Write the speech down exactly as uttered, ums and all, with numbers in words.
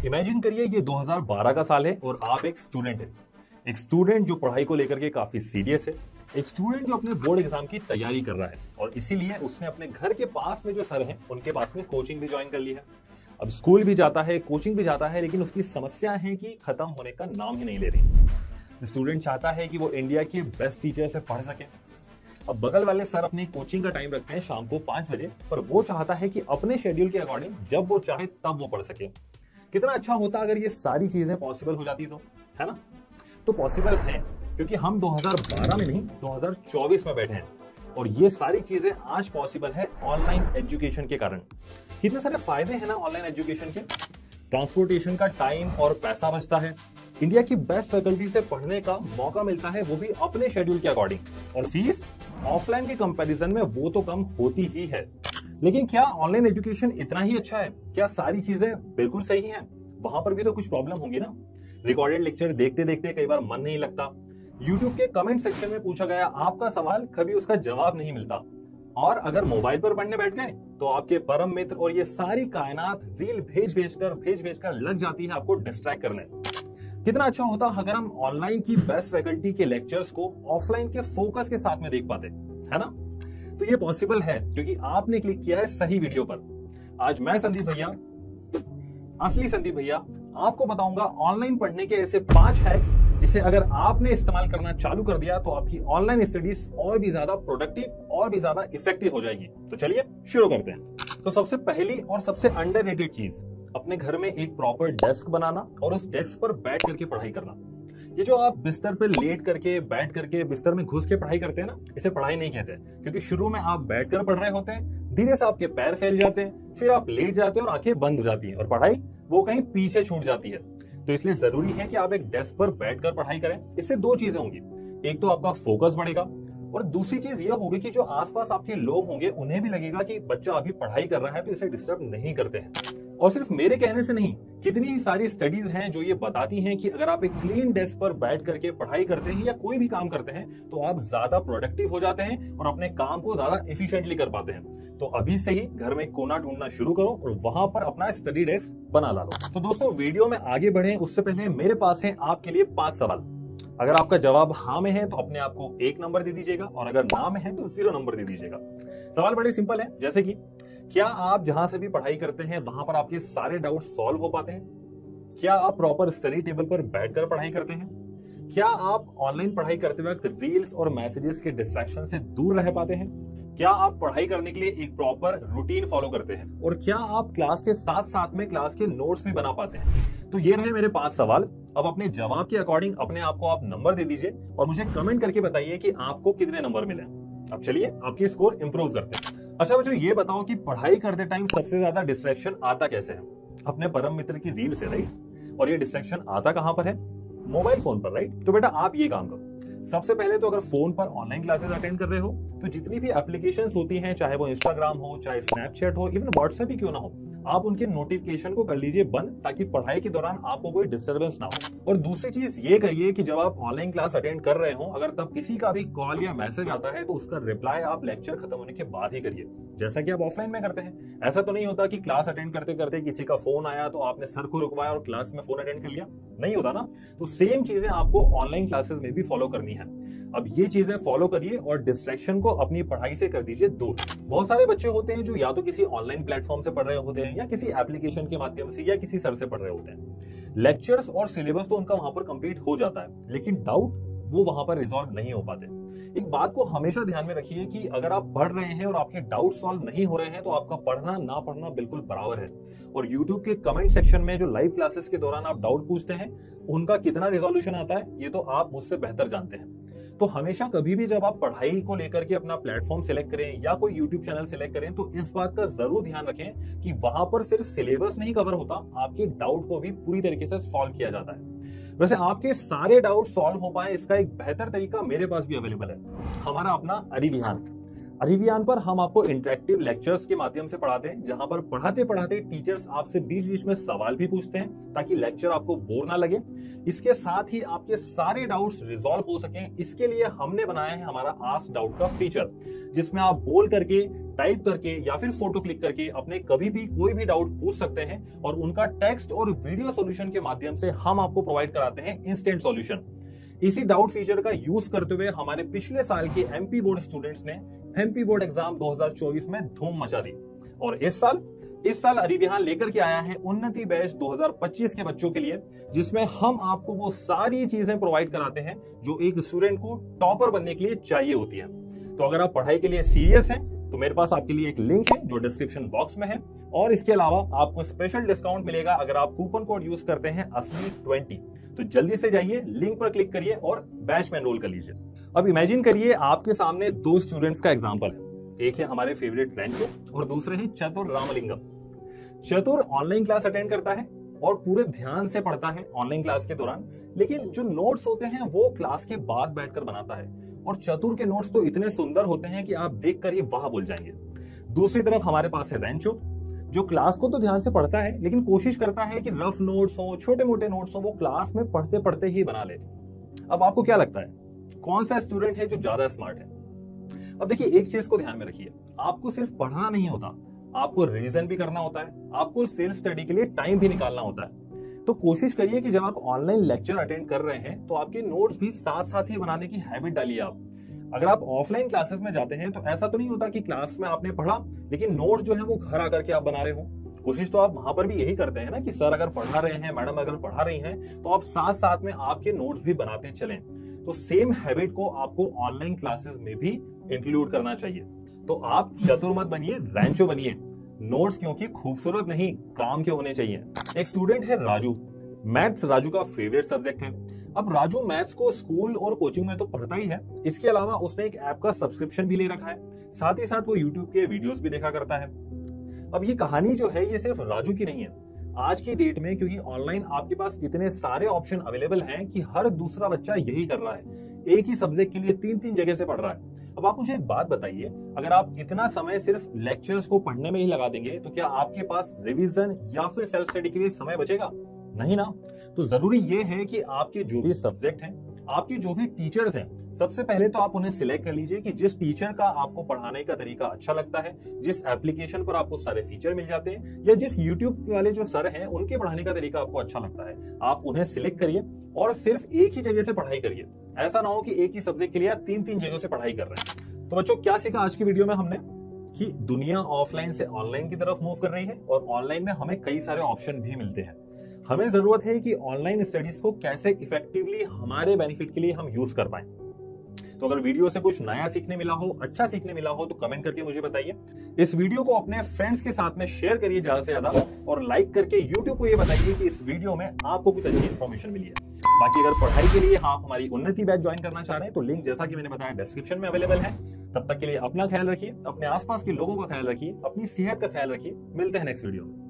Imagine करिए ये दो हज़ार बारह का साल है और आप एक स्टूडेंट हैं। एक स्टूडेंट जो पढ़ाई को लेकर के काफी सीरियस है। एक स्टूडेंट जो अपने बोर्ड एग्जाम की तैयारी कर रहा है और इसीलिए उसने अपने घर के पास में जो सर हैं उनके पास में कोचिंग भी ज्वाइन कर ली है। अब स्कूल भी जाता है, कोचिंग भी जाता है, लेकिन उसकी समस्या है कि खत्म होने का नाम ही नहीं ले रही। स्टूडेंट चाहता है कि वो इंडिया के बेस्ट टीचर से पढ़ सके। अब बगल वाले सर अपनी कोचिंग का टाइम रखते हैं शाम को पांच बजे, पर वो चाहता है कि अपने शेड्यूल के अकॉर्डिंग जब वो चाहे तब वो पढ़ सके। कितना अच्छा होता अगर ये सारी चीजें पॉसिबल हो जाती तो, है ना? तो पॉसिबल है, क्योंकि हम दो हज़ार बारह में नहीं दो हज़ार चौबीस में बैठे हैं और ये सारी चीजें आज पॉसिबल है ऑनलाइन एजुकेशन के कारण। कितने सारे फायदे हैं ना ऑनलाइन एजुकेशन के। ट्रांसपोर्टेशन का टाइम और पैसा बचता है। इंडिया की बेस्ट फैकल्टी से पढ़ने का मौका मिलता है, वो भी अपने शेड्यूल के अकॉर्डिंग। और फीस ऑफलाइन के कंपैरिजन में वो तो कम होती ही है। लेकिन क्या ऑनलाइन एजुकेशन इतना ही अच्छा है? क्या सारी चीजें बिल्कुल सही हैं? वहां पर भी तो कुछ प्रॉब्लम होगी ना। रिकॉर्डेड लेक्चर देखते देखते कई बार मन नहीं लगता। यूट्यूब के कमेंट सेक्शन में पूछा गया आपका सवाल, कभी उसका जवाब नहीं मिलता। और अगर मोबाइल पर पढ़ने बैठ गए तो आपके परम मित्र और ये सारी कायनात रील भेज भेज कर भेज भेज कर लग जाती है आपको डिस्ट्रैक्ट करने। कितना अच्छा होता अगर हम ऑनलाइन की बेस्ट फैकल्टी के लेक्चर्स को ऑफलाइन के फोकस के साथ में देख पाते, है ना? तो ये पॉसिबल है क्योंकि आपने क्लिक किया है सही वीडियो पर। आज मैं संदीप भैया, असली संदीप भैया, आपको बताऊंगा ऑनलाइन पढ़ने के ऐसे पांच हैक्स जिसे अगर आपने इस्तेमाल करना चालू कर दिया तो आपकी ऑनलाइन स्टडीज और भी ज्यादा प्रोडक्टिव और भी ज्यादा इफेक्टिव हो जाएगी। तो चलिए शुरू करते हैं। तो सबसे पहली और सबसे अंडररेटेड चीज, अपने घर में एक प्रॉपर डेस्क बनाना और उस डेस्क पर बैठ करके पढ़ाई करना। ये जो आप बिस्तर पर लेट करके बैठ करके बिस्तर में घुस के पढ़ाई करते हैं ना, इसे पढ़ाई नहीं कहते, क्योंकि शुरू में आप बैठकर पढ़ रहे होते हैं, धीरे से आपके पैर फैल जाते हैं, फिर आप लेट जाते हैं और आंखें बंद हो जाती हैं और पढ़ाई वो कहीं पीछे छूट जाती है। तो इसलिए जरूरी है कि आप एक डेस्क पर बैठकर पढ़ाई करें। इससे दो चीजें होंगी, एक तो आपका फोकस बढ़ेगा और दूसरी चीज ये होगी कि जो आसपास आपके लोग होंगे उन्हें भी लगेगा कि बच्चा अभी पढ़ाई कर रहा है तो इसे डिस्टर्ब नहीं करते हैं। और सिर्फ मेरे कहने से नहीं, कितनी ही सारी स्टडीज हैं जो ये बताती हैं कि अगर आप एक क्लीन डेस्क पर बैठ करके पढ़ाई करते हैं या कोई भी काम करते हैं तो आप ज्यादा प्रोडक्टिव हो जाते हैं और अपने काम को ज्यादा एफिशिएंटली कर पाते हैं। तो अभी से ही घर में कोना ढूंढना शुरू करो और वहां पर अपना स्टडी डेस्क बना ला लो। तो दोस्तों, वीडियो में आगे बढ़े उससे पहले मेरे पास है आपके लिए पांच सवाल। अगर आपका जवाब हाँ में है तो अपने आप को एक नंबर दे दीजिएगा और अगर ना में है तो जीरो नंबर दे दीजिएगा। सवाल बड़े सिंपल है, जैसे कि क्या आप जहां से भी पढ़ाई करते हैं वहां पर आपके सारे डाउट सॉल्व हो पाते हैं? क्या आप प्रॉपर स्टडी टेबल पर बैठकर पढ़ाई करते हैं? क्या आप ऑनलाइन पढ़ाई करते वक्त रील्स और मैसेजेस के डिस्ट्रैक्शन से दूर रह पाते हैं? क्या आप पढ़ाई करने के लिए एक प्रॉपर रूटीन फॉलो करते हैं? और क्या आप क्लास के साथ साथ में क्लास के नोट्स भी बना पाते हैं? तो ये रहे मेरे पांच सवाल। अब अपने जवाब के अकॉर्डिंग अपने आप को आप नंबर दे दीजिए और मुझे कमेंट करके बताइए कि आपको कितने नंबर मिले। अब चलिए आपकी स्कोर इंप्रूव करते हैं। अच्छा बच्चों, ये बताओ कि पढ़ाई करते टाइम सबसे ज्यादा डिस्ट्रैक्शन आता कैसे है? अपने परम मित्र की रील से, राइट? और ये डिस्ट्रैक्शन आता कहां पर है? मोबाइल फोन पर, राइट? तो बेटा आप ये काम करो। सबसे पहले तो अगर फोन पर ऑनलाइन क्लासेस अटेंड कर रहे हो तो जितनी भी एप्लीकेशंस होती हैं, चाहे वो इंस्टाग्राम हो, चाहे स्नैपचैट हो, इवन व्हाट्सएप ही क्यों ना हो, आप उनके नोटिफिकेशन को कर लीजिए बंद, ताकि पढ़ाई के दौरान आपको कोई डिस्टर्बेंस ना हो। और दूसरी चीज ये करिए कि जब आप ऑनलाइन क्लास अटेंड कर रहे हो, अगर तब किसी का भी कॉल या मैसेज आता है तो उसका रिप्लाई आप लेक्चर खत्म होने के बाद ही करिए, जैसा कि आप ऑफलाइन में करते हैं। ऐसा तो नहीं होता कि क्लास अटेंड करते करते किसी का फोन आया तो आपने सर को रुकवाया और क्लास में फोन अटेंड कर लिया, नहीं होता ना। तो सेम चीजें आपको ऑनलाइन क्लासेस में भी फॉलो करनी है। अब ये चीजें फॉलो करिए और डिस्ट्रैक्शन को अपनी पढ़ाई से कर दीजिए दूर। बहुत सारे बच्चे होते हैं जो या तो किसी ऑनलाइन प्लेटफॉर्म से पढ़ रहे होते हैं या किसी एप्लीकेशन के माध्यम से या किसी सर से पढ़ रहे होते हैं। लेक्चर्स और सिलेबस तो उनका वहां पर कंप्लीट हो जाता है, लेकिन डाउट वो वहां पर रिजॉल्व नहीं हो पाते। एक बात को हमेशा ध्यान में रखिए कि अगर आप पढ़ रहे हैं और आपके डाउट सॉल्व नहीं हो रहे हैं तो आपका पढ़ना ना पढ़ना बिल्कुल बराबर है। और यूट्यूब के कमेंट सेक्शन में जो लाइव क्लासेस के दौरान आप डाउट पूछते हैं उनका कितना रिजोल्यूशन आता है ये तो आप मुझसे बेहतर जानते हैं। तो हमेशा कभी भी जब आप पढ़ाई को लेकर के अपना प्लेटफॉर्म सिलेक्ट करें या कोई यूट्यूब चैनल सिलेक्ट करें तो इस बात का जरूर ध्यान रखें कि वहां पर सिर्फ सिलेबस नहीं कवर होता, आपके डाउट को भी पूरी तरीके से सॉल्व किया जाता है। वैसे आपके सारे डाउट सॉल्व हो पाए इसका एक बेहतर तरीका मेरे पास भी अवेलेबल है, हमारा अपना अरिविहान। अरिविहान पर हम आपको इंटरेक्टिव लेक्चर्स के माध्यम से पढ़ाते हैं, जहां पर पढ़ाते पढ़ाते टीचर्स आपसे बीच बीच में सवाल भी पूछते हैं ताकि लेक्चर आपको बोर ना लगे। इसके साथ ही आपके सारे डाउट्स रिजॉल्व हो सकें, इसके लिए हमने बनाया है हमारा आस्क डाउट का फीचर, जिसमें आप बोल करके टाइप करके या फिर फोटो क्लिक करके अपने कभी भी कोई भी डाउट पूछ सकते हैं और उनका टेक्स्ट और वीडियो सॉल्यूशन के माध्यम से हम आपको प्रोवाइड कराते हैं इंस्टेंट सॉल्यूशन। इसी डाउट फीचर का यूज करते हुए हमारे पिछले साल के एमपी बोर्ड स्टूडेंट्स ने एमपी बोर्ड एग्जाम दो हज़ार चौबीस में धूम मचा दी और इस साल इस साल अरीविहान लेकर के आया है उन्नति बैच दो हज़ार पच्चीस के बच्चों के लिए, जिसमें हम आपको वो सारी चीजें प्रोवाइड कराते हैं जो एक स्टूडेंट को टॉपर बनने के लिए चाहिए होती है। तो अगर आप पढ़ाई के लिए सीरियस हैं तो मेरे पास आपके लिए एक लिंक है जो डिस्क्रिप्शन बॉक्स में है और इसके अलावा आपको स्पेशल डिस्काउंट मिलेगा अगर आप कूपन कोड यूज करते हैं असली ट्वेंटी। तो जल्दी से जाइए, लिंक पर क्लिक करिए और बैच में एनरोल कर लीजिए। अब इमेजिन करिए आपके सामने दो स्टूडेंट्स का एग्जांपल है, एक है हमारे फेवरेट रेंचो और दूसरे हैं चतुर रामलिंगम। चतुर ऑनलाइन क्लास अटेंड करता है और पूरे ध्यान से पढ़ता है ऑनलाइन क्लास के दौरान, लेकिन जो नोट्स होते हैं वो क्लास के बाद बैठकर बनाता है और चतुर के नोट्स तो इतने सुंदर होते हैं कि आप देखकर ही वाह बोल जाएंगे। दूसरी तरफ हमारे पास है रेंचो, जो क्लास को तो ध्यान से पढ़ता है लेकिन कोशिश करता है कि रफ नोट्स हो, छोटे मोटे नोट्स हो, वो क्लास में पढ़ते पढ़ते ही बना ले। अब आपको क्या लगता है कौन सा स्टूडेंट है जो ज्यादा स्मार्ट है? अब देखिए, एक चीज को ध्यान में रखिए, आपको सिर्फ पढ़ना नहीं होता, आपको रिवीजन भी करना होता है, आपको सेल्फ स्टडी के लिए टाइम भी निकालना होता है। तो कोशिश करिए कि जब आप ऑनलाइन लेक्चर अटेंड कर रहे हैं तो आपके नोट्स भी साथ साथ ही बनाने की हैबिट डालिए आप। अगर आप ऑफलाइन क्लासेस में जाते हैं तो ऐसा तो नहीं होता कि क्लास में आपने पढ़ा लेकिन नोट जो है वो घर आकर के आप बना रहे हो। कोशिश तो आप वहां पर भी यही करते हैं ना कि सर अगर पढ़ा रहे हैं, मैडम अगर पढ़ा रही हैं, तो आप साथ साथ में आपके नोट्स भी बनाते चलें। तो सेम हैबिट को आपको ऑनलाइन क्लासेस में भी इंक्लूड करना चाहिए। तो आप चतुर मत बनिए, रेंचो बनिए। नोट्स क्योंकि खूबसूरत नहीं, काम के होने चाहिए। एक स्टूडेंट है राजू, मैथ्स राजू का फेवरेट सब्जेक्ट है। अब राजू मैथ्स को स्कूल और कोचिंग में तो पढ़ता ही है, इसके अलावा उसने एक ऐप का सब्सक्रिप्शन भी ले रखा है, साथ ही साथ वो यूट्यूब के वीडियोस भी देखा करता है। अब ये कहानी जो है ये सिर्फ राजू की नहीं है। आज की डेट में क्योंकि ऑनलाइन आपके पास इतने सारे ऑप्शन अवेलेबल हैं कि हर दूसरा बच्चा यही कर रहा है, एक ही सब्जेक्ट के लिए तीन तीन जगह से पढ़ रहा है। अब आप मुझे एक बात बताइए, अगर आप इतना समय सिर्फ लेक्चर्स को पढ़ने में ही लगा देंगे तो क्या आपके पास रिवीजन या फिर सेल्फ स्टडी के लिए समय बचेगा? नहीं ना। तो जरूरी ये है कि आपके जो भी सब्जेक्ट हैं, आपके जो भी टीचर्स हैं, सबसे पहले तो आप उन्हें सिलेक्ट कर लीजिए कि जिस टीचर का आपको पढ़ाने का तरीका अच्छा लगता है, जिस एप्लीकेशन पर आपको सारे फीचर मिल जाते हैं, या जिस यूट्यूब वाले जो सर हैं उनके पढ़ाने का तरीका आपको अच्छा लगता है, आप उन्हें सिलेक्ट करिए और सिर्फ एक ही जगह से पढ़ाई करिए। ऐसा ना हो कि एक ही सब्जेक्ट के लिए आप तीन तीन जगहों से पढ़ाई कर रहे हैं। तो बच्चों, क्या सीखा आज की वीडियो में हमने? कि दुनिया ऑफलाइन से ऑनलाइन की तरफ मूव कर रही है और ऑनलाइन में हमें कई सारे ऑप्शन भी मिलते हैं। हमें जरूरत है कि ऑनलाइन स्टडीज को कैसे इफेक्टिवली हमारे बेनिफिट के लिए हम यूज कर पाए। तो अगर वीडियो से कुछ नया सीखने मिला हो, अच्छा सीखने मिला हो, तो कमेंट करके मुझे बताइए। इस वीडियो को अपने फ्रेंड्स के साथ में शेयर करिए ज्यादा से ज्यादा और लाइक करके यूट्यूब को ये बताइए कि इस वीडियो में आपको कुछ अच्छी इन्फॉर्मेशन मिली है। बाकी अगर पढ़ाई के लिए आप हमारी उन्नति बैच ज्वाइन करना चाह रहे हैं तो लिंक जैसा कि मैंने बताया डिस्क्रिप्शन में अवेलेबल है। तब तक के लिए अपना ख्याल रखिए, अपने आसपास के लोगों का ख्याल रखिए, अपनी सेहत का ख्याल रखिए। मिलते हैं नेक्स्ट वीडियो में।